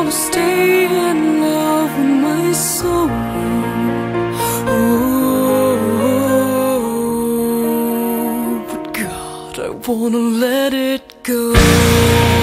wanna stay in love with my soul. Oh, but God, I wanna let it go.